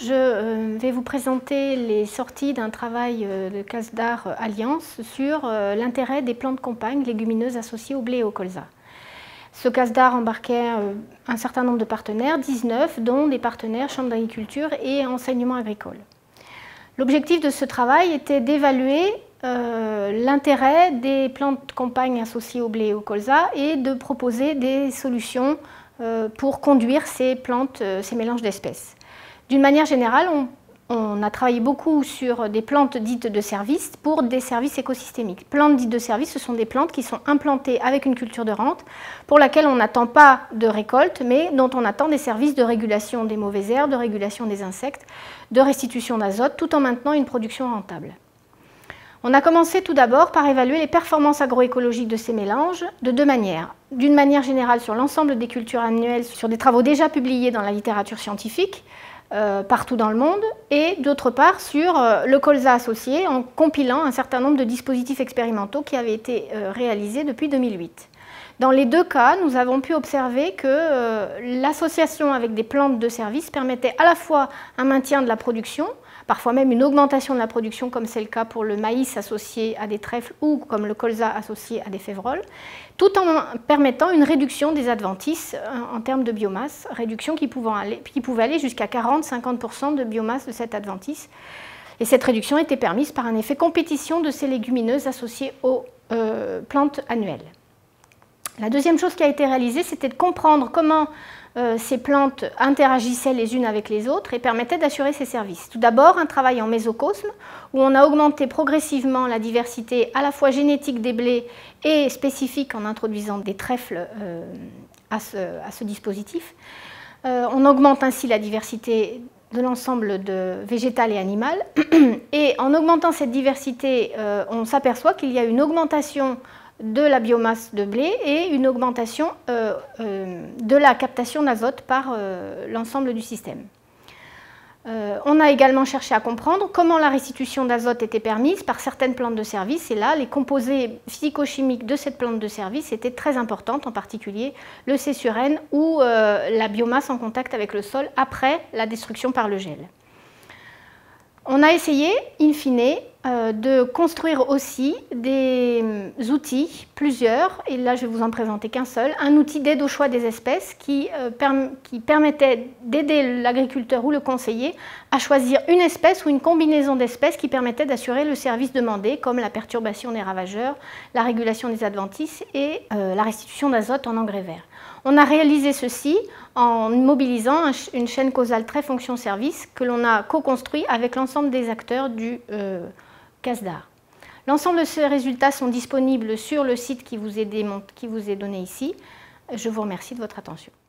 Je vais vous présenter les sorties d'un travail de Casdar Alliance sur l'intérêt des plantes compagnes légumineuses associées au blé et au colza. Ce Casdar embarquait un certain nombre de partenaires, 19, dont des partenaires Chambre d'agriculture et enseignement agricole. L'objectif de ce travail était d'évaluer l'intérêt des plantes compagnes associées au blé et au colza et de proposer des solutions pour conduire ces mélanges d'espèces. D'une manière générale, on a travaillé beaucoup sur des plantes dites de service pour des services écosystémiques. Plantes dites de service, ce sont des plantes qui sont implantées avec une culture de rente pour laquelle on n'attend pas de récolte, mais dont on attend des services de régulation des mauvaises herbes, de régulation des insectes, de restitution d'azote, tout en maintenant une production rentable. On a commencé tout d'abord par évaluer les performances agroécologiques de ces mélanges de deux manières. D'une manière générale sur l'ensemble des cultures annuelles, sur des travaux déjà publiés dans la littérature scientifique, partout dans le monde, et d'autre part sur le colza associé en compilant un certain nombre de dispositifs expérimentaux qui avaient été réalisés depuis 2008. Dans les deux cas, nous avons pu observer que l'association avec des plantes de service permettait à la fois un maintien de la production, parfois même une augmentation de la production, comme c'est le cas pour le maïs associé à des trèfles ou comme le colza associé à des févroles, tout en permettant une réduction des adventices en termes de biomasse, réduction qui pouvait aller jusqu'à 40-50% de biomasse de cette adventice. Et cette réduction était permise par un effet compétition de ces légumineuses associées aux plantes annuelles. La deuxième chose qui a été réalisée, c'était de comprendre comment ces plantes interagissaient les unes avec les autres et permettaient d'assurer ces services. Tout d'abord, un travail en mésocosme, où on a augmenté progressivement la diversité à la fois génétique des blés et spécifique en introduisant des trèfles à ce dispositif. On augmente ainsi la diversité de l'ensemble végétal et animal. Et en augmentant cette diversité, on s'aperçoit qu'il y a une augmentation de la biomasse de blé et une augmentation de la captation d'azote par l'ensemble du système. On a également cherché à comprendre comment la restitution d'azote était permise par certaines plantes de service, et là, les composés physico-chimiques de cette plante de service étaient très importantes, en particulier le C sur N ou la biomasse en contact avec le sol après la destruction par le gel. On a essayé, in fine, de construire aussi des outils, plusieurs, et là je vais vous en présenter qu'un seul, un outil d'aide au choix des espèces qui permettait d'aider l'agriculteur ou le conseiller à choisir une espèce ou une combinaison d'espèces qui permettait d'assurer le service demandé, comme la perturbation des ravageurs, la régulation des adventices et la restitution d'azote en engrais verts. On a réalisé ceci en mobilisant une chaîne causale très fonction-service que l'on a co-construit avec l'ensemble des acteurs du Casdar. L'ensemble de ces résultats sont disponibles sur le site qui vous est donné ici. Je vous remercie de votre attention.